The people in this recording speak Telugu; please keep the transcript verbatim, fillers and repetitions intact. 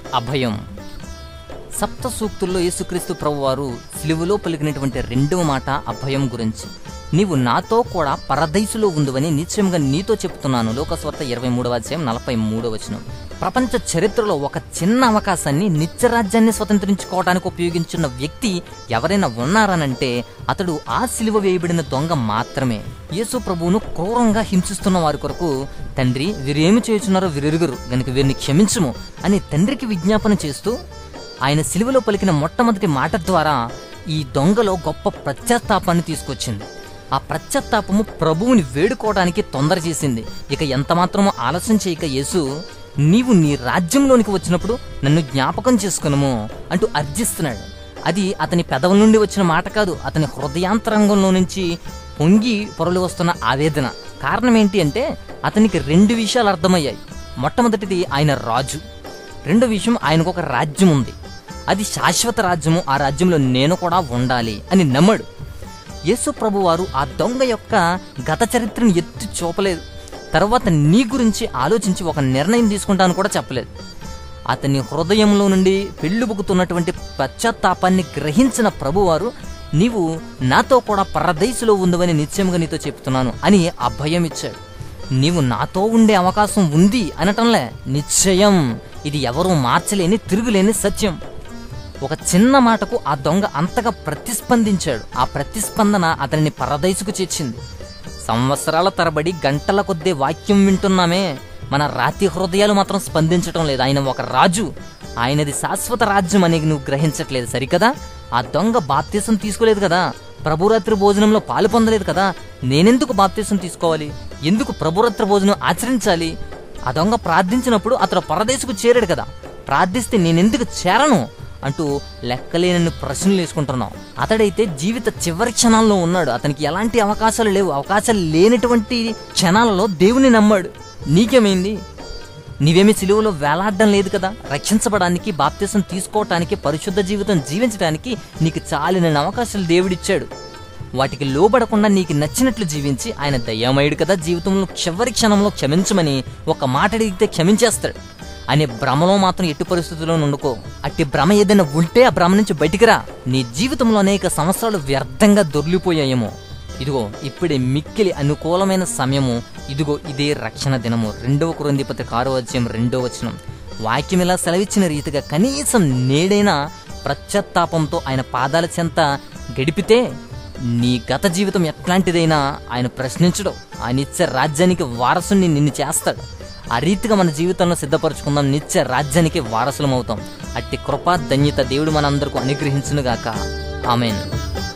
అభయం. సప్త సూక్తుల్లో యేసుక్రీస్తు ప్రభువారు సిలువలో పలికినటువంటి రెండవ మాట అభయం గురించి. నీవు నాతో కూడా పరదైసులో ఉందువని నిశ్చయంగా నీతో చెప్తున్నాను. లోకస్వార్త ఇరవై మూడవ అధ్యాయం నలభై మూడవ వచనం. ప్రపంచ చరిత్రలో ఒక చిన్న అవకాశాన్ని, నిత్యరాజ్యాన్ని స్వతంత్రించుకోవడానికి ఉపయోగించిన వ్యక్తి ఎవరైనా ఉన్నారనంటే అతడు ఆ సిలువ వేయబడిన దొంగ మాత్రమే. యేసు ప్రభువును క్రూరంగా హింసిస్తున్న వారి కొరకు, తండ్రి వీరేమి చేయుచున్నారో వీరెరుగరు గనుక వీరిని క్షమించుము అని తండ్రికి విజ్ఞాపన చేస్తూ ఆయన సిలువలో పలికిన మొట్టమొదటి మాట ద్వారా ఈ దొంగలో గొప్ప ప్రత్యాత్తాపాన్ని తీసుకొచ్చింది. ఆ ప్రత్యాత్తాపము ప్రభువుని వేడుకోవడానికి తొందర చేసింది. ఇక ఎంత మాత్రమో ఆలస్యం చేయక యేసు, నీవు నీ రాజ్యంలోనికి వచ్చినప్పుడు నన్ను జ్ఞాపకం చేసుకునము అంటూ అర్జిస్తున్నాడు. అది అతని పెదవుల నుండి వచ్చిన మాట కాదు, అతని హృదయాంతరంగంలో నుంచి పొంగి పొరలు వస్తున్న ఆవేదన. కారణం ఏంటి అంటే అతనికి రెండు విషయాలు అర్థమయ్యాయి. మొట్టమొదటిది, ఆయన రాజు. రెండో విషయం, ఆయనకు ఒక రాజ్యం ఉంది, అది శాశ్వత రాజ్యము, ఆ రాజ్యంలో నేను కూడా ఉండాలి అని నమ్మాడు. యేసు ప్రభు వారు ఆ దొంగ యొక్క గత చరిత్రను ఎత్తి చూపలేదు. తర్వాత నీ గురించి ఆలోచించి ఒక నిర్ణయం తీసుకుంటాను కూడా చెప్పలేదు. అతని హృదయంలో నుండి పెళ్ళుబుకుతున్నటువంటి పశ్చాత్తాపాన్ని గ్రహించిన ప్రభువారు, నీవు నాతో కూడా పరదైసులో ఉందవని నిశ్చయంగా నీతో చెప్తున్నాను అని అభయం ఇచ్చాడు. నీవు నాతో ఉండే అవకాశం ఉంది అనటంలే, నిశ్చయం. ఇది ఎవరూ మార్చలేని, తిరుగులేని సత్యం. ఒక చిన్న మాటకు ఆ దొంగ అంతగా ప్రతిస్పందించాడు. ఆ ప్రతిస్పందన అతనిని పరదైసుకు చేర్చింది. సంవత్సరాల తరబడి గంటల కొద్దే వాక్యం వింటున్నామే, మన రాతి హృదయాలు మాత్రం స్పందించటం లేదు. ఆయన ఒక రాజు, ఆయనది శాశ్వత రాజ్యం అని నువ్వు గ్రహించట్లేదు, సరికదా? ఆ దొంగ బాప్తీసం తీసుకోలేదు కదా, ప్రభురాత్రి భోజనంలో పాలు పొందలేదు కదా, నేనెందుకు బాప్తీసం తీసుకోవాలి, ఎందుకు ప్రభురాత్రి భోజనం ఆచరించాలి? ఆ దొంగ ప్రార్థించినప్పుడు అతడు పరదేశకు చేరాడు కదా, ప్రార్థిస్తే నేనెందుకు చేరను అంటూ లెక్కలేనన్ని ప్రశ్నలు వేసుకుంటున్నావు. అతడైతే జీవిత చివరి క్షణాల్లో ఉన్నాడు, అతనికి ఎలాంటి అవకాశాలు లేవు. అవకాశాలు లేనటువంటి క్షణాలలో దేవుని నమ్మాడు. నీకేమైంది? నీవేమి సిలువలో వేలాడడం లేదు కదా. రక్షించబడానికి, బాప్తీసం తీసుకోవటానికి, పరిశుద్ధ జీవితం జీవించడానికి నీకు చాలిన అవకాశాలు దేవుడిచ్చాడు. వాటికి లోబడకుండా నీకు నచ్చినట్లు జీవించి, ఆయన దయామయుడు కదా, జీవితంలో చివరి క్షణంలో క్షమించమని ఒక మాట అడిగితే క్షమించేస్తాడు అనే భ్రమలో మాత్రం ఎట్టి పరిస్థితుల్లో ఉండుకో. అట్టి భ్రమ ఏదైనా ఉంటే ఆ భ్రమ నుంచి బయటికి రా. నీ జీవితంలో అనేక సంవత్సరాలు వ్యర్థంగా దొర్లిపోయాయేమో, ఇదిగో ఇప్పుడే మిక్కిలి అనుకూలమైన సమయము, ఇదిగో ఇదే రక్షణ దినము. రెండవ కొరింథీ పత్రిక ఆరో అధ్యాయం రెండవ వచనం. వాక్యం ఇలా సెలవిచ్చిన రీతిగా కనీసం నేడైనా ప్రత్యాత్తాపంతో ఆయన పాదాల చెంత గడిపితే నీ గత జీవితం ఎట్లాంటిదైనా ఆయన ప్రశ్నించడం, ఆయన ఇచ్చే రాజ్యానికి వారసుని నిన్ను చేస్తాడు. ఆ రీతిగా మన జీవితంలో సిద్ధపరచుకుందాం, నిత్య రాజ్యానికి వారసులం అవుతాం. అట్టి కృపా ధన్యత దేవుడు మనందరికీ అనుగ్రహించునుగాక. ఆమేన్.